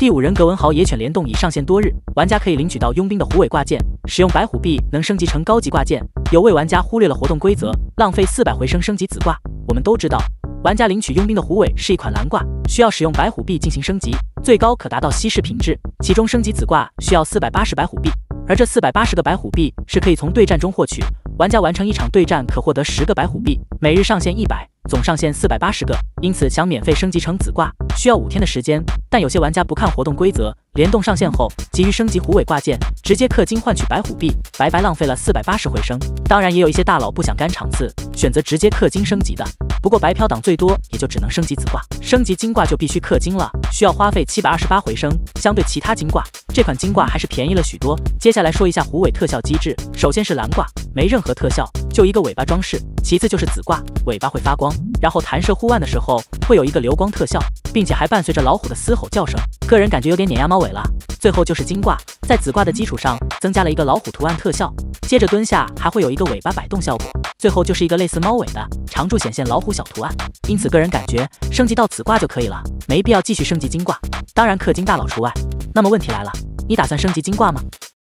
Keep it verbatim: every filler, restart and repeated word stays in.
第五人格文豪野犬联动已上线多日，玩家可以领取到佣兵的虎尾挂件，使用白虎币能升级成高级挂件。有位玩家忽略了活动规则，浪费四百回升升级紫挂。我们都知道，玩家领取佣兵的虎尾是一款蓝挂，需要使用白虎币进行升级，最高可达到稀释品质，其中升级紫挂需要四百八十白虎币，而这四百八十个白虎币是可以从对战中获取。玩家完成一场对战可获得十个白虎币，每日上限一百，总上限四百八十个，因此想免费升级成紫挂需要五天的时间。但有些玩家不看活动规则，联动上线后急于升级虎尾挂件，直接氪金换取白虎币，白白浪费了四百八十回升。当然也有一些大佬不想干场次，选择直接氪金升级的，不过白嫖党最多也就只能升级紫挂，升级金挂就必须氪金了，需要花费七百二十八回升，相对其他金挂，这款金挂还是便宜了许多。接下来说一下虎尾特效机制，首先是蓝挂，没任何特效，就一个尾巴装饰，其次就是紫挂，尾巴会发光，然后弹射护腕的时候会有一个流光特效，并且还伴随着老虎的嘶吼叫声，个人感觉有点碾压猫尾了。最后就是金挂，在紫挂的基础上增加了一个老虎图案特效，接着蹲下还会有一个尾巴摆动效果，最后就是一个类似猫尾的常驻显现老虎小图案。因此个人感觉升级到紫挂就可以了，没必要继续升级金挂，当然氪金大佬除外。那么问题来了，你打算升级金挂吗？